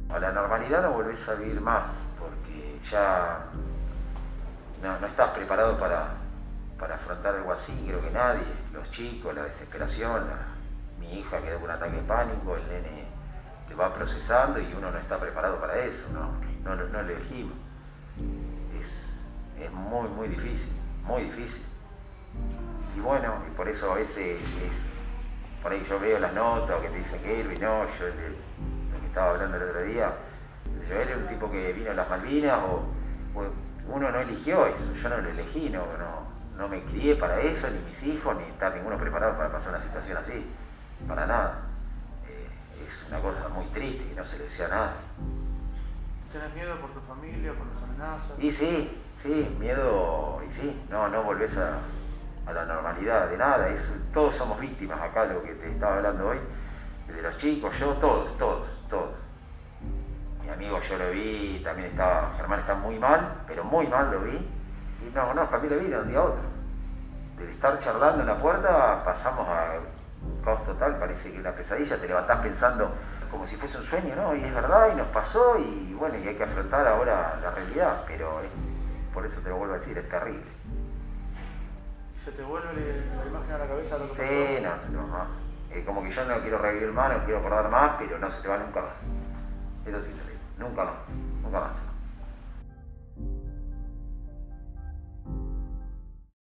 A la normalidad no volvés a vivir más, porque ya no estás preparado para afrontar algo así, creo que nadie. Los chicos, la desesperación, mi hija quedó con un ataque de pánico, el nene lo va procesando y uno no está preparado para eso, no lo elegimos. Es muy, muy difícil, muy difícil. Y bueno, y por eso a veces por ahí yo veo las notas que te dice Kelvin, no, yo lo que estaba hablando el otro día, él era un tipo que vino a las Malvinas o uno no eligió eso, yo no lo elegí, no me crié para eso, ni mis hijos, ni está ninguno preparado para pasar una situación así, para nada. Es una cosa muy triste y no se le desea nada. ¿Tenés miedo por tu familia, por las amenazas? Y sí, miedo, y sí, no volvés a la normalidad de nada, todos somos víctimas acá, lo que te estaba hablando hoy, desde los chicos, yo, todos. Mi amigo yo lo vi, también Germán está muy mal, pero muy mal lo vi, y cambió la vida de un día a otro. De estar charlando en la puerta pasamos a caos total, parece que una pesadilla, te levantás pensando como si fuese un sueño, ¿no? Y es verdad, y nos pasó, y bueno, y hay que afrontar ahora la realidad, pero por eso te lo vuelvo a decir, es terrible. ¿Se te vuelve la imagen a la cabeza de lo que pasó? Sí, no. Como que yo no quiero revivir más, no quiero acordar más, pero no se te va nunca más. Eso sí te digo, nunca más.